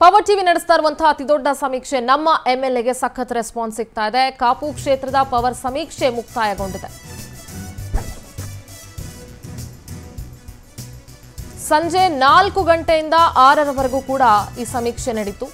Power TV ನಡೆಸ್ತಾ ಇರುವಂತಹ ಅತಿದೊಡ್ಡ ಸಮೀಕ್ಷೆ ನಮ್ಮ ಎಂಎಲ್ಎಗೆ ಸಖತ್ ರೆಸ್ಪಾನ್ಸ್ ಸಿಗ್ತಾ ಇದೆ. ಕಾಪು ಕ್ಷೇತ್ರದ ಪವರ್ ಸಮೀಕ್ಷೆ ಮುಕ್ತಾಯಗೊಂಡಿದೆ. ಸಂಜೆ 4 ಗಂಟೆಯಿಂದ 6ರವರೆಗೂ ಕೂಡ ಈ ಸಮೀಕ್ಷೆ ನಡೆಯಿತು.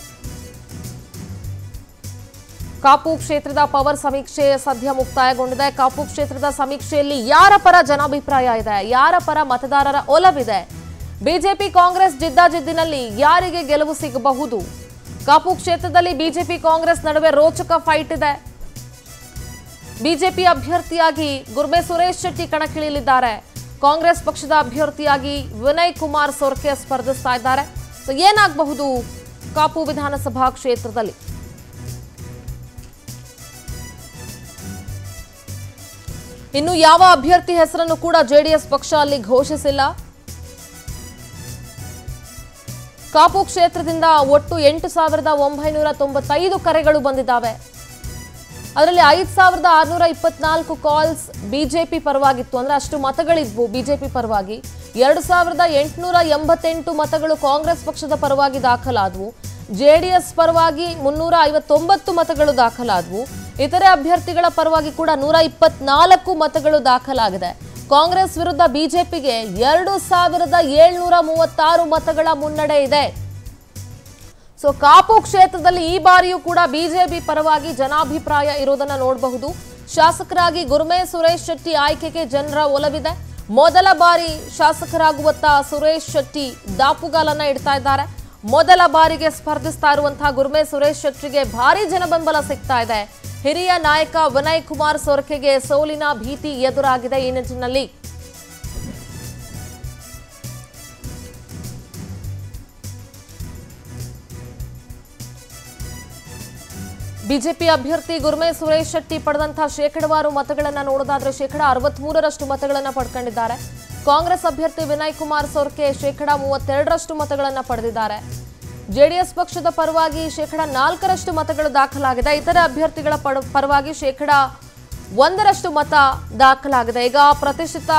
ಕಾಪು ಕ್ಷೇತ್ರದ ಪವರ್ ಸಮೀಕ್ಷೆ ಸದ್ಯ ಮುಕ್ತಾಯಗೊಂಡಿದೆ. ಕಾಪು ಕ್ಷೇತ್ರದ ಸಮೀಕ್ಷೆಯಲ್ಲಿ ಯಾರ ಪರ ಜನಾಭಿಪ್ರಾಯ ಇದೆ, ಯಾರ ಪರ ಮತದಾರರ ಒಲವಿದೆ, ಬಿಜೆಪಿ ಕಾಂಗ್ರೆಸ್ ಜಿದ್ದಾಜಿದ್ದಿನಲ್ಲಿ ಯಾರಿಗೆ ಗೆಲುವು ಸಿಗಬಹುದು, ಕಾಪು ಕ್ಷೇತ್ರದಲ್ಲಿ ಬಿಜೆಪಿ ಕಾಂಗ್ರೆಸ್ ನಡುವೆ ರೋಚಕ ಫೈಟ್ ಇದೆ. ಬಿಜೆಪಿ ಅಭ್ಯರ್ಥಿಯಾಗಿ ಗುರ್ಮೆ ಸುರೇಶ್ ಶೆಟ್ಟಿ ಕಣಕ್ಕಿಳಿಯಲಿದ್ದಾರೆ. ಕಾಂಗ್ರೆಸ್ ಪಕ್ಷದ ಅಭ್ಯರ್ಥಿಯಾಗಿ ವಿನಯ್ ಕುಮಾರ್ ಸೊರಕೆ ಸ್ಪರ್ಧಿಸ್ತಾ ಇದ್ದಾರೆ. ಸೊ ಏನಾಗಬಹುದು ಕಾಪು ವಿಧಾನಸಭಾ ಕ್ಷೇತ್ರದಲ್ಲಿ? ಇನ್ನು ಯಾವ ಅಭ್ಯರ್ಥಿ ಹೆಸರನ್ನು ಕೂಡ ಜೆಡಿಎಸ್ ಪಕ್ಷ ಅಲ್ಲಿ ಘೋಷಿಸಿಲ್ಲ. ಕಾಪು ಕ್ಷೇತ್ರದಿಂದ ಒಟ್ಟು 8,995 ಕರೆಗಳು ಬಂದಿದ್ದಾವೆ. ಅದರಲ್ಲಿ 5,624 ಕಾಲ್ಸ್ ಬಿಜೆಪಿ ಪರವಾಗಿತ್ತು, ಅಂದ್ರೆ ಅಷ್ಟು ಮತಗಳಿದ್ವು ಬಿಜೆಪಿ ಪರವಾಗಿ. 2,888 ಮತಗಳು ಕಾಂಗ್ರೆಸ್ ಪಕ್ಷದ ಪರವಾಗಿ ದಾಖಲಾದವು. ಜೆಡಿಎಸ್ ಪರವಾಗಿ 359 ಮತಗಳು ದಾಖಲಾದವು. ಇತರೆ ಅಭ್ಯರ್ಥಿಗಳ ಪರವಾಗಿ ಕೂಡ 124 ಮತಗಳು ದಾಖಲಾಗಿದೆ. ಕಾಂಗ್ರೆಸ್ ವಿರುದ್ಧ ಬಿಜೆಪಿಗೆ 2,736 ಮತಗಳ ಮುನ್ನಡೆ ಇದೆ. ಸೊ ಕಾಪು ಕ್ಷೇತ್ರದಲ್ಲಿ ಈ ಬಾರಿಯೂ ಕೂಡ ಬಿಜೆಪಿ ಪರವಾಗಿ ಜನಾಭಿಪ್ರಾಯ ಇರೋದನ್ನ ನೋಡಬಹುದು. ಶಾಸಕರಾಗಿ ಗುರ್ಮೆ ಸುರೇಶ್ ಶೆಟ್ಟಿ ಆಯ್ಕೆಗೆ ಜನರ ಒಲವಿದೆ. ಮೊದಲ ಬಾರಿ ಶಾಸಕರಾಗುವತ್ತ ಸುರೇಶ್ ಶೆಟ್ಟಿ ದಾಪುಗಾಲನ್ನ ಇಡ್ತಾ ಇದ್ದಾರೆ. ಮೊದಲ ಬಾರಿಗೆ ಸ್ಪರ್ಧಿಸ್ತಾ ಇರುವಂತಹ ಗುರ್ಮೆ ಸುರೇಶ್ ಶೆಟ್ಟಿಗೆ ಭಾರಿ ಜನಬೆಂಬಲ ಸಿಗ್ತಾ ಇದೆ. ಹಿರಿಯ ನಾಯಕ ವಿನಯ್ ಕುಮಾರ್ ಸೊರಕೆಗೆ ಸೋಲಿನ ಭೀತಿ ಎದುರಾಗಿದೆ. ಈ ನಿಟ್ಟಿನಲ್ಲಿ ಬಿಜೆಪಿ ಅಭ್ಯರ್ಥಿ ಗುರ್ಮೆ ಸುರೇಶ್ ಶೆಟ್ಟಿ ಪಡೆದಂತಹ ಶೇಕಡವಾರು ಮತಗಳನ್ನ ನೋಡೋದಾದ್ರೆ 63% ಮತಗಳನ್ನ ಪಡ್ಕೊಂಡಿದ್ದಾರೆ. ಕಾಂಗ್ರೆಸ್ ಅಭ್ಯರ್ಥಿ ವಿನಯ್ ಕುಮಾರ್ ಸೊರಕೆ 32% ಮತಗಳನ್ನ ಪಡೆದಿದ್ದಾರೆ. ಜೆಡಿಎಸ್ ಪಕ್ಷದ ಪರವಾಗಿ 4% ಮತಗಳು ದಾಖಲಾಗಿದೆ. ಇತರೆ ಅಭ್ಯರ್ಥಿಗಳ ಪರವಾಗಿ 1% ಮತ ದಾಖಲಾಗಿದೆ. ಈಗ ಪ್ರತಿಷ್ಠಿತ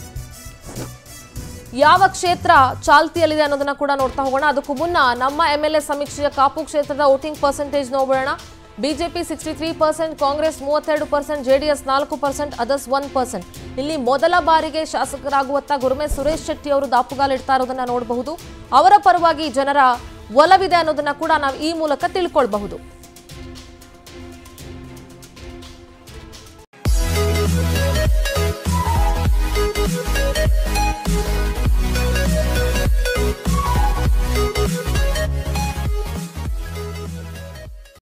ಯಾವ ಕ್ಷೇತ್ರ ಚಾಲ್ತಿಯಲ್ಲಿದೆ ಅನ್ನೋದನ್ನ ಕೂಡ ನೋಡ್ತಾ ಹೋಗೋಣ. ಅದಕ್ಕೂ ಮುನ್ನ ನಮ್ಮ ಎಂಎಲ್ಎ ಸಮೀಕ್ಷೆಯ ಕಾಪು ಕ್ಷೇತ್ರದ ವೋಟಿಂಗ್ ಪರ್ಸೆಂಟೇಜ್ ನೋಡೋಣ. BJP 63%, Congress 32%, JDS 4%, others 1%. ಇಲ್ಲಿ ಮೊದಲ ಬಾರಿಗೆ ಶಾಸಕರಾಗುವತ್ತ ಗುರ್ಮೆ ಸುರೇಶ್ ಶೆಟ್ಟಿ ಅವರು ದಾಪುಗಾಲಿಡ್ತಾ ಇರೋದನ್ನ ನೋಡಬಹುದು. ಅವರ ಪರವಾಗಿ ಜನರ ಒಲವಿದೆ ಅನ್ನೋದನ್ನ ಕೂಡ ನಾವು ಈ ಮೂಲಕ ತಿಳ್ಕೊಳ್ಬಹುದು.